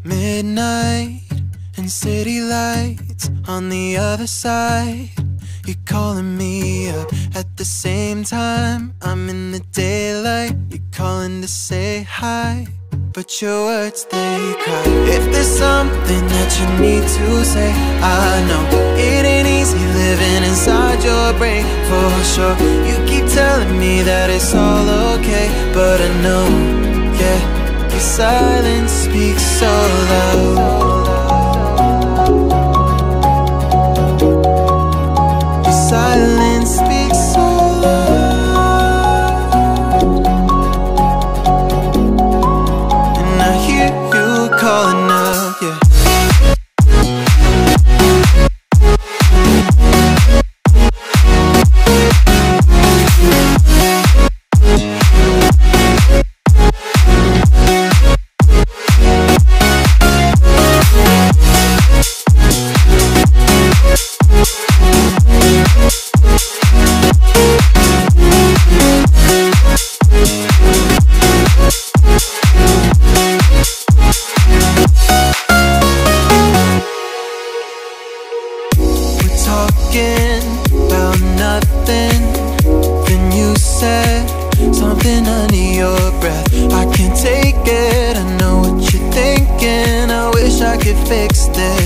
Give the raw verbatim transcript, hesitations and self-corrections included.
Midnight and city lights on the other side. You're calling me up at the same time. I'm in the daylight. You're calling to say hi, but your words, they cry. If there's something that you need to say, I know it ain't easy living inside your brain, for sure. You keep telling me that it's all okay, but I know, yeah, your silence speaks so loud. Your silence speaks so loud, and I hear you calling out, yeah. Talking about nothing, then you said something under your breath. I can't take it, I know what you're thinking. I wish I could fix this.